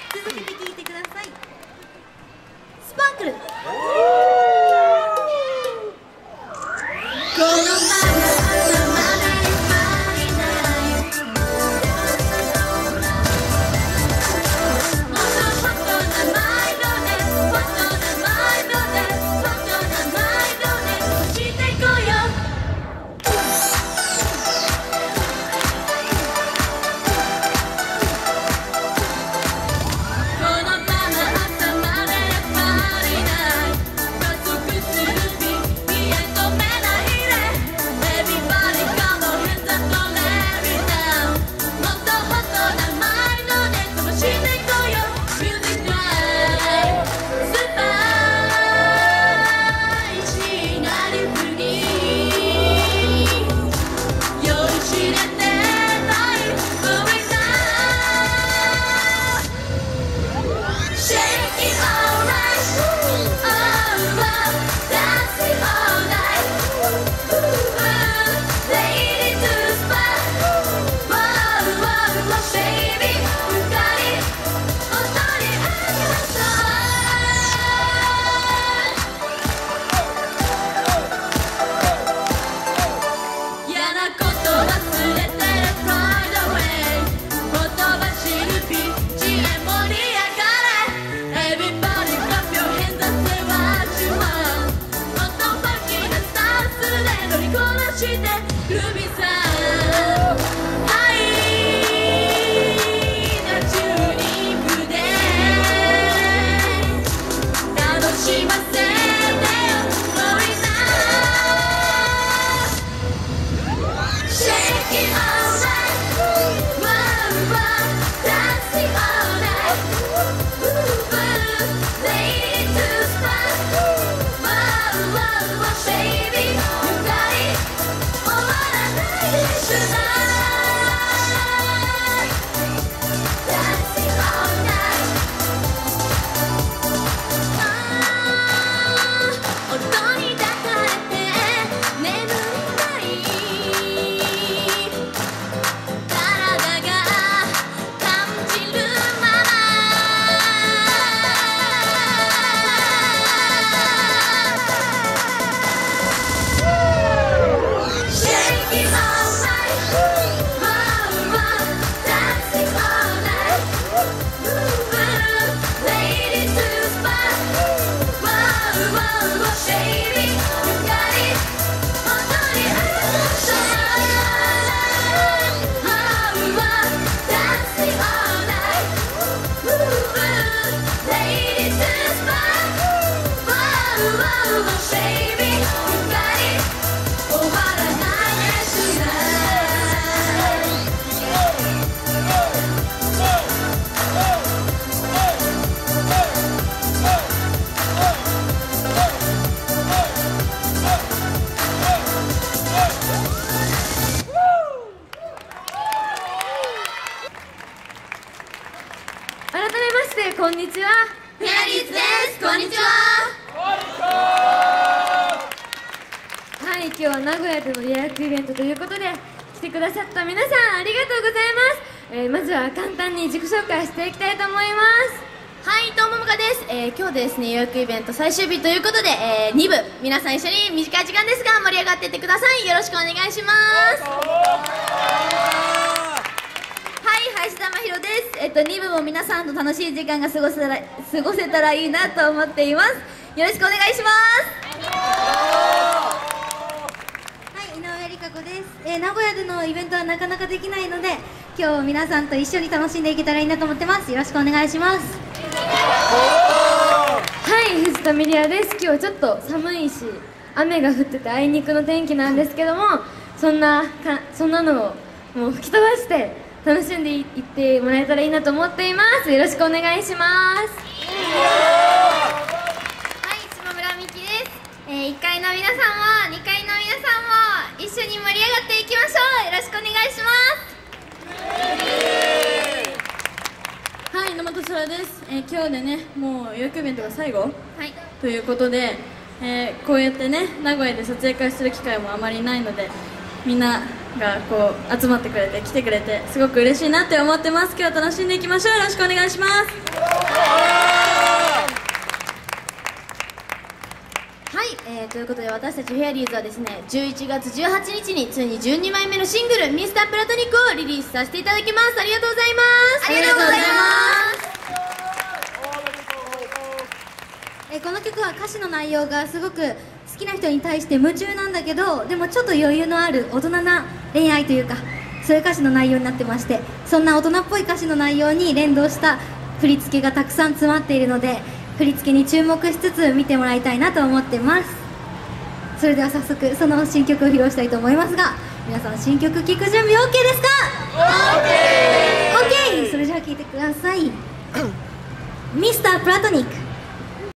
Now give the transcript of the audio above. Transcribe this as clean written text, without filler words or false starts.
続けて聴いてください。スパークル。このまま朝までこんにちは。 フェアリーズです。こんにちは。 はい、今日は名古屋での予約イベントということで来てくださった皆さんありがとうございます。まずは簡単に自己紹介していきたいと思います。 はい、どうももかです。今日ですね、予約イベント最終日ということで、2部皆さん一緒に短い時間ですが盛り上がっていってください。よろしくお願いします。林田真宏です。2部も皆さんと楽しい時間が過ごせたらいいなと思っています。よろしくお願いします。 はい、井上理香子です。名古屋でのイベントはなかなかできないので、今日皆さんと一緒に楽しんでいけたらいいなと思ってます。よろしくお願いします。 はい、藤田ミリアです。今日ちょっと寒いし雨が降っててあいにくの天気なんですけども、そんなのをもう吹き飛ばして楽しんでいってもらえたらいいなと思っています。よろしくお願いします。 はい、下村美希です。1階の皆さんも2階の皆さんも一緒に盛り上がっていきましょう。よろしくお願いします。 はい、野本空です。今日でね、もう予約イベントが最後、 はい、 ということで、こうやってね、名古屋で撮影会する機会もあまりないので、みんながこう集まってくれて来てくれてすごく嬉しいなって思ってます。今日は楽しんでいきましょう。よろしくお願いします。 はい、ということで私たちフェアリーズはですね、11月18日についに12枚目のシングル「ミスタープラトニック」をリリースさせていただきます。ありがとうございます。 ありがとうございます。 この曲は歌詞の内容がすごく好きな人に対して夢中なんだけど、でもちょっと余裕のある大人な恋愛というか、そういう歌詞の内容になってまして、そんな大人っぽい歌詞の内容に連動した振り付けがたくさん詰まっているので、振り付けに注目しつつ見てもらいたいなと思ってます。それでは早速その新曲を披露したいと思いますが、皆さん新曲聴く準備 OK ですか？ OK！ それじゃあ聴いてください。ミスタープラトニック。